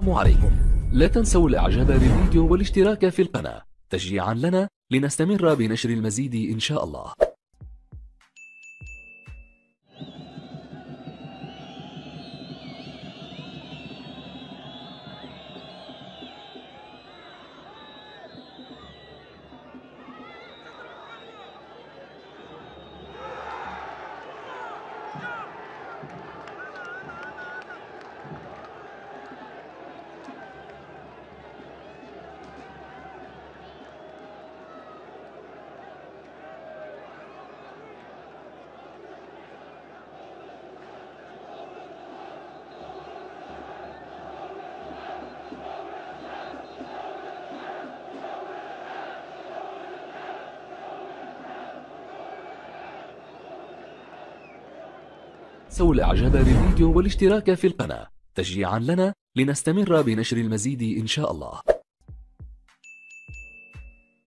عليكم. لا تنسوا الاعجاب بالفيديو والاشتراك في القناة تشجيعا لنا لنستمر بنشر المزيد إن شاء الله. تنسوا الاعجاب بالفيديو والاشتراك في القناة تشجيعا لنا لنستمر بنشر المزيد إن شاء الله.